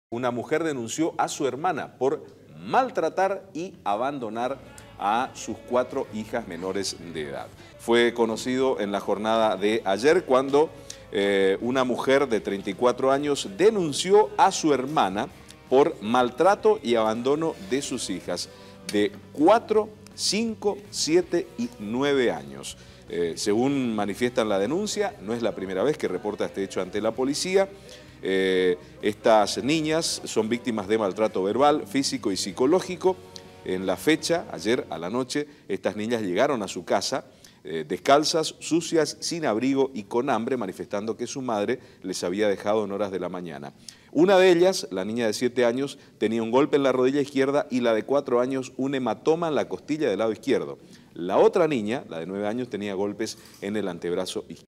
Una mujer denunció a su hermana por maltratar y abandonar a sus 4 hijas menores de edad. Fue conocido en la jornada de ayer cuando una mujer de 34 años denunció a su hermana por maltrato y abandono de sus hijas de 4, 5, 7 y 9 años. Según manifiesta en la denuncia, no es la primera vez que reporta este hecho ante la policía. Estas niñas son víctimas de maltrato verbal, físico y psicológico. En la fecha, ayer a la noche, estas niñas llegaron a su casa descalzas, sucias, sin abrigo y con hambre, manifestando que su madre les había dejado en horas de la mañana. Una de ellas, la niña de 7 años, tenía un golpe en la rodilla izquierda y la de 4 años un hematoma en la costilla del lado izquierdo. La otra niña, la de 9 años, tenía golpes en el antebrazo izquierdo.